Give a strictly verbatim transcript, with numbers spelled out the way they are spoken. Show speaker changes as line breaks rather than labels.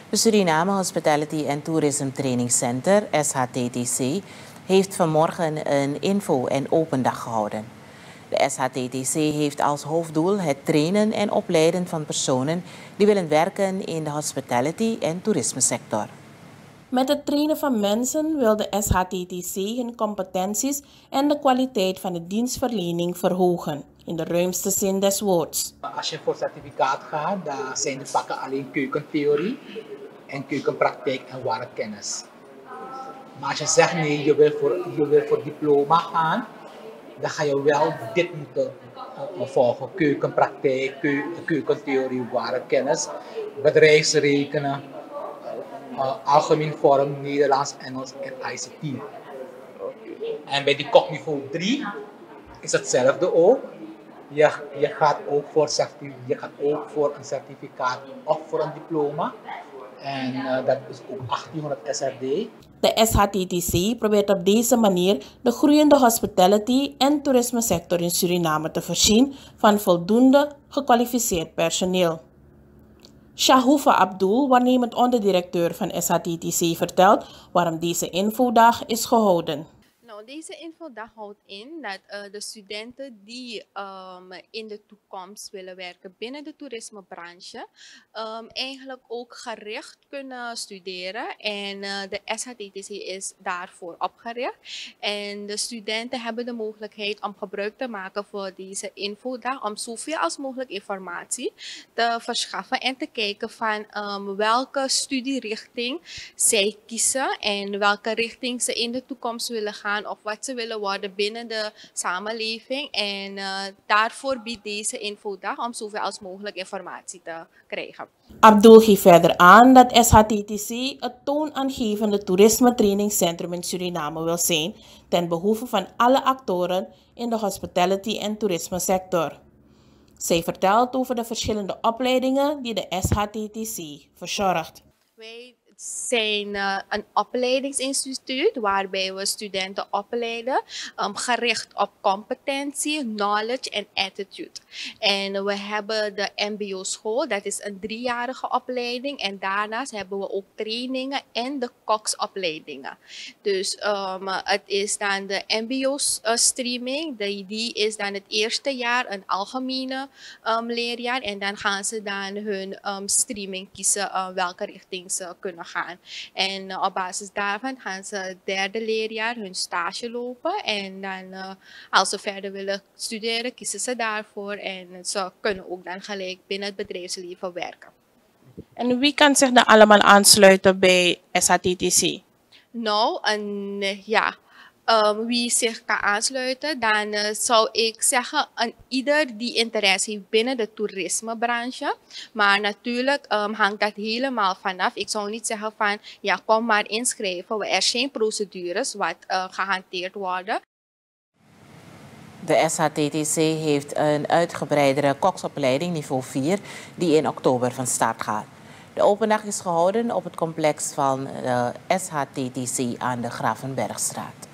De Suriname Hospitality and Tourism Training Center, S H T T C, heeft vanmorgen een info- en open dag gehouden. De S H T T C heeft als hoofddoel het trainen en opleiden van personen die willen werken in de hospitality- en toerismesector.
Met het trainen van mensen wil de S H T T C hun competenties en de kwaliteit van de dienstverlening verhogen, in de ruimste zin des woords.
Als je voor certificaat gaat, dan zijn de vakken alleen keukentheorie en keukenpraktijk en waarkennis. Maar als je zegt nee, je wil voor, je wil voor diploma gaan, dan ga je wel dit moeten uh, volgen. Keukenpraktijk, keu, keukentheorie, waarkennis, bedrijfsrekenen, uh, algemeen vorm, Nederlands, Engels en I C T. En bij die kokniveau drie is hetzelfde ook. Je, je, gaat ook voor je gaat ook voor een certificaat of voor een diploma. En uh, dat is ook achttienhonderd S R D.
De S H T T C probeert op deze manier de groeiende hospitality- en toerismesector in Suriname te voorzien van voldoende gekwalificeerd personeel. Shahoufa Abdul, waarnemend onderdirecteur van S H T T C, vertelt waarom deze infodag is gehouden.
Nou, deze infodag houdt in dat uh, de studenten die um, in de toekomst willen werken binnen de toerismebranche um, eigenlijk ook gericht kunnen studeren. En uh, de S H T T C is daarvoor opgericht. En de studenten hebben de mogelijkheid om gebruik te maken van deze infodag om zoveel als mogelijk informatie te verschaffen en te kijken van um, welke studierichting zij kiezen en welke richting ze in de toekomst willen gaan of wat ze willen worden binnen de samenleving. En uh, daarvoor biedt deze infodag om zoveel als mogelijk informatie te krijgen.
Abdul geeft verder aan dat S H T T C het toonaangevende toerisme trainingscentrum in Suriname wil zijn ten behoeve van alle actoren in de hospitality- en toerismesector. Zij vertelt over de verschillende opleidingen die de S H T T C verzorgt.
Wij zijn uh, een opleidingsinstituut waarbij we studenten opleiden um, gericht op competentie, knowledge en attitude. En we hebben de M B O-school, dat is een driejarige opleiding. En daarnaast hebben we ook trainingen en de koksopleidingen. Dus um, het is dan de M B O-streaming, die, die is dan het eerste jaar een algemene um, leerjaar. En dan gaan ze dan hun um, streaming kiezen uh, welke richting ze kunnen gaan. En uh, op basis daarvan gaan ze het derde leerjaar hun stage lopen. En dan uh, als ze verder willen studeren, kiezen ze daarvoor. En ze kunnen ook dan gelijk binnen het bedrijfsleven werken.
En wie kan zich dan allemaal aansluiten bij S H T T C?
Nou, en, ja... Um, wie zich kan aansluiten, dan uh, zou ik zeggen aan ieder die interesse heeft binnen de toerismebranche. Maar natuurlijk um, hangt dat helemaal vanaf. Ik zou niet zeggen van ja, kom maar inschrijven. Er zijn procedures wat uh, gehanteerd worden.
De S H T T C heeft een uitgebreidere koksopleiding niveau vier die in oktober van start gaat. De open dag is gehouden op het complex van de S H T T C aan de Gravenbergstraat.